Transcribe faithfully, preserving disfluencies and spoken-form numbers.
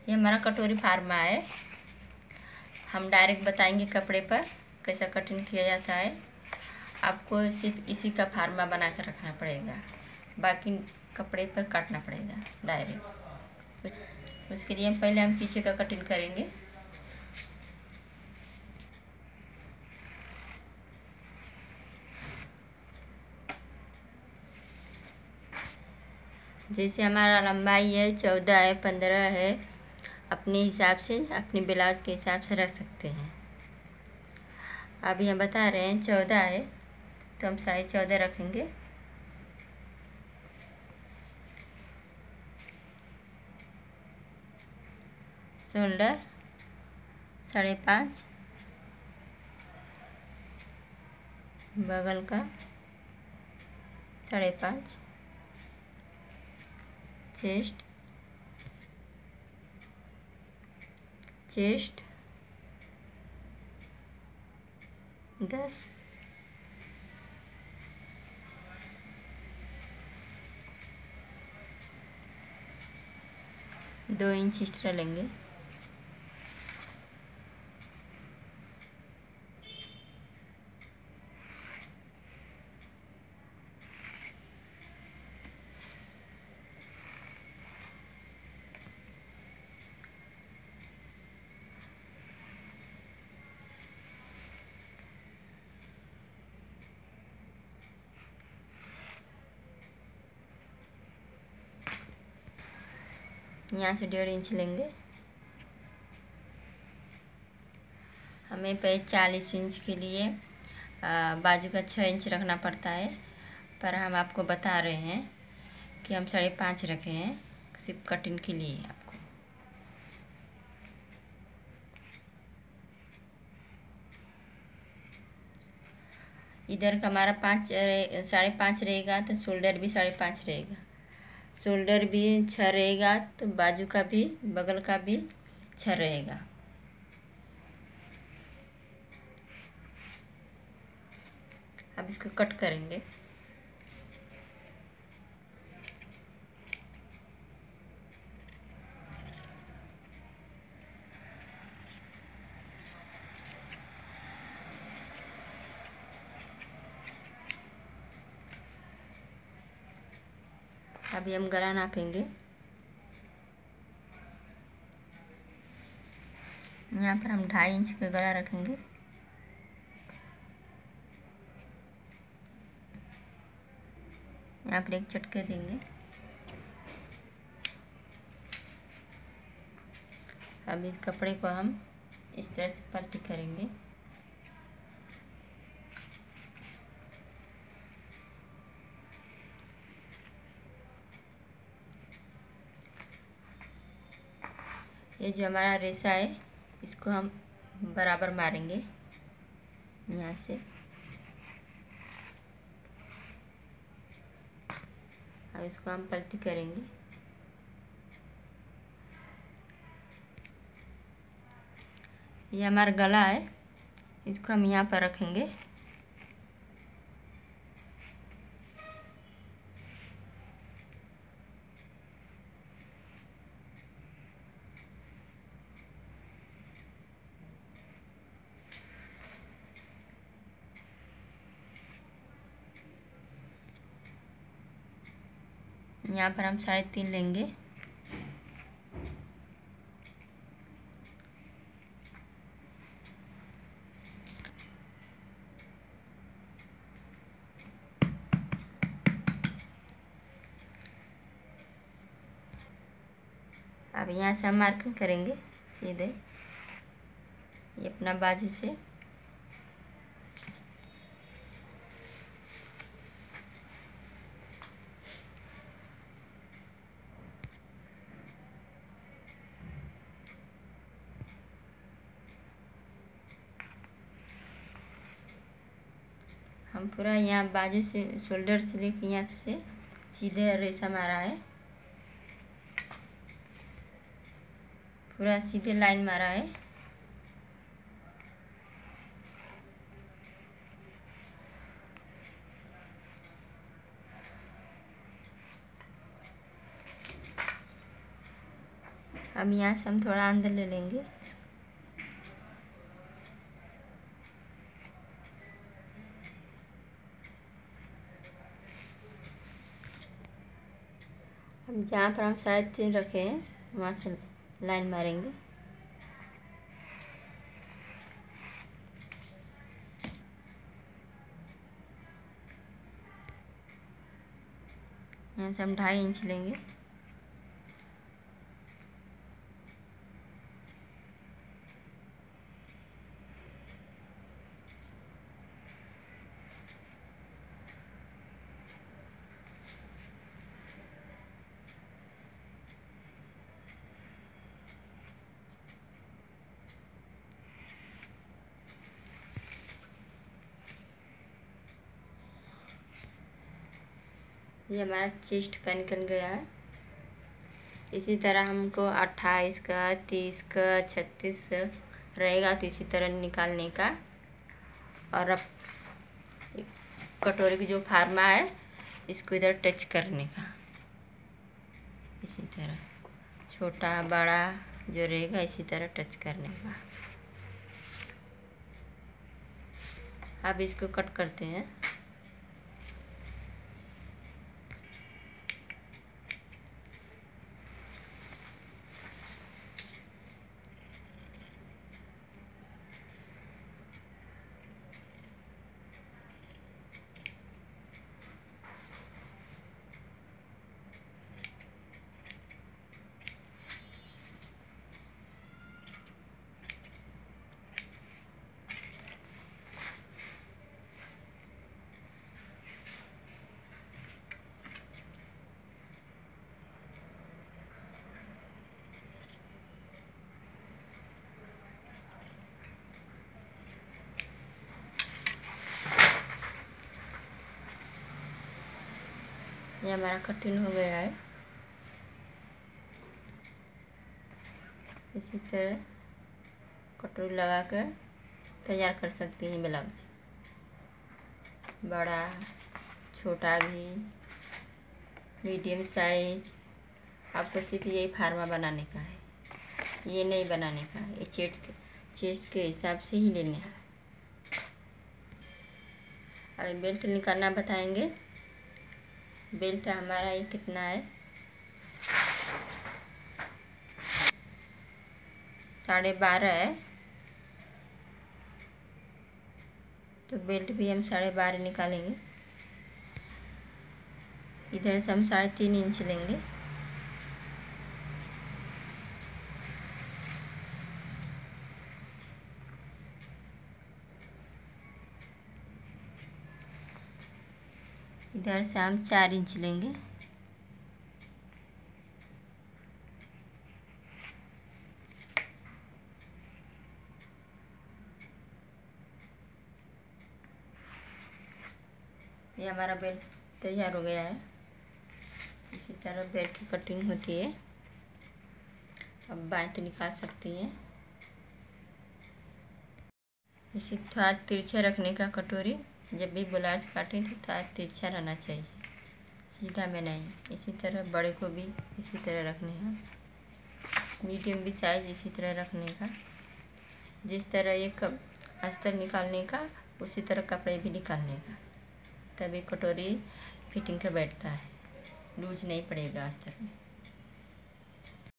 ये हमारा कटोरी फार्मा है। हम डायरेक्ट बताएंगे कपड़े पर कैसा कटिंग किया जाता है। आपको सिर्फ इसी का फार्मा बना कर रखना पड़ेगा, बाकी कपड़े पर काटना पड़ेगा डायरेक्ट। उसके लिए हम पहले हम पीछे का कटिंग करेंगे। जैसे हमारा लंबाई है चौदह है, पंद्रह है, अपने हिसाब से अपने ब्लाउज के हिसाब से रख सकते हैं। अभी हम बता रहे हैं चौदह है तो हम साढ़े चौदह रखेंगे। शोल्डर साढ़े पाँच, बगल का साढ़े पाँच, चेस्ट चेस्ट दस, दो इंच एक्स्ट्रा लेंगे। यहाँ से डेढ़ इंच लेंगे। हमें पे चालीस इंच के लिए बाजू का छः इंच रखना पड़ता है, पर हम आपको बता रहे हैं कि हम साढ़े पाँच रखे हैं सिर्फ कटिंग के लिए। आपको इधर का हमारा पाँच साढ़े पाँच रहेगा तो शोल्डर भी साढ़े पाँच रहेगा। शोल्डर भी छः रहेगा तो बाजू का भी बगल का भी छः रहेगा। अब इसको कट करेंगे। अभी हम गला नापेंगे। यहाँ पर हम ढाई इंच का गला रखेंगे। यहाँ पर एक चटके देंगे। अब इस कपड़े को हम इस तरह से पलटी करेंगे। ये जो हमारा रेशा है इसको हम बराबर मारेंगे यहाँ से। अब इसको हम पलटी करेंगे। ये हमारा गला है, इसको हम यहाँ पर रखेंगे। यहाँ पर हम साढ़े तीन लेंगे। अब यहाँ से हम मार्किंग करेंगे सीधे ये अपना बाजू से। हम पूरा यहाँ बाजू से शोल्डर से लेके यहाँ से सीधे रेशा मारा है, पूरा सीधे लाइन मारा है। अब यहाँ से हम थोड़ा अंदर ले लेंगे। अब जहाँ पर हम साढ़े तीन रखे हैं वहाँ से लाइन मारेंगे। यहाँ से हम ढाई इंच लेंगे। ये हमारा चेस्ट का निकल गया है। इसी तरह हमको अट्ठाईस का, तीस का, छत्तीस रहेगा तो इसी तरह निकालने का। और अब कटोरी की जो फार्मा है इसको इधर टच करने का, इसी तरह छोटा बड़ा जो रहेगा इसी तरह टच करने का। अब इसको कट करते हैं। ये हमारा कटिंग हो गया है। इसी तरह कटोरी लगा कर तैयार कर सकती हैं ब्लाउज, बड़ा छोटा भी, मीडियम साइज। आपको सिर्फ यही फार्मा बनाने का है, ये नहीं बनाने का है। ये चेस्ट के चेस्ट के हिसाब से ही लेना है। अब बेल्ट निकालना बताएंगे। बेल्ट हमारा ये कितना है, साढ़े बारह है, तो बेल्ट भी हम साढ़े बारह निकालेंगे। इधर से हम साढ़े तीन इंच लेंगे। इधर से हम चार इंच लेंगे। ये हमारा बेल्ट तैयार हो गया है। इसी तरह बेल्ट की कटिंग होती है। अब बाएं तो निकाल सकती हैं। इसे थोड़ा तिरछा रखने का कटोरी, जब भी ब्लाउज काटें तो थोड़ा तिरछा रहना चाहिए, सीधा में नहीं। इसी तरह बड़े को भी इसी तरह रखने हैं, मीडियम भी साइज इसी तरह रखने का। जिस तरह ये कब अस्तर निकालने का उसी तरह कपड़े भी निकालने का, तभी कटोरी फिटिंग का बैठता है, लूज नहीं पड़ेगा अस्तर में।